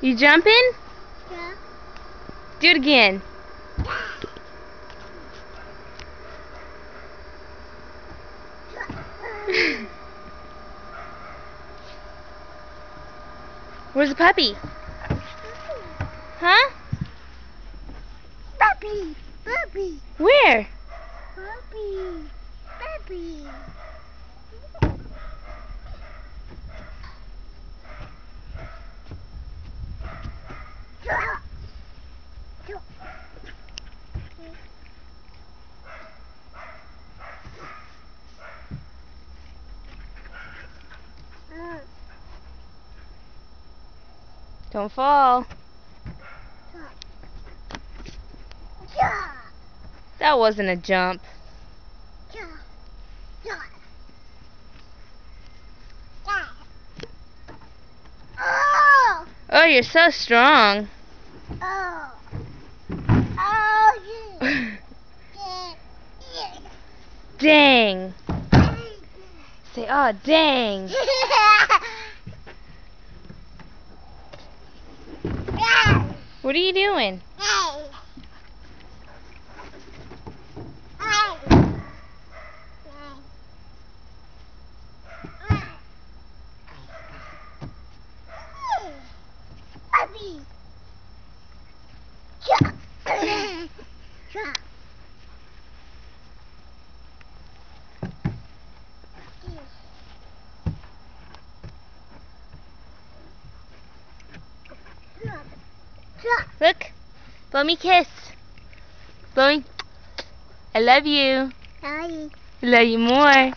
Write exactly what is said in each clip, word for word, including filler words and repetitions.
You jumping? Yeah. Do it again. Where's the puppy? Huh? Puppy. Puppy. Where? Puppy. Puppy. Don't fall. That wasn't a jump. Oh! Oh, you're so strong. Oh! Oh! Yeah. Dang. Say, oh, dang. What are you doing? Look. Blow me kiss. Blow me. I love you. I love you more.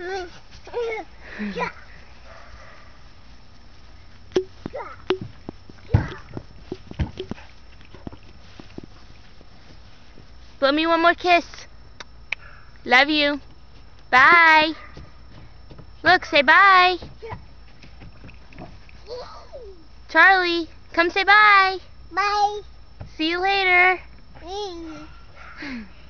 Blow me one more kiss. Love you. Bye. Look, say bye. Charlie, come say bye. Bye. See you later. Bye.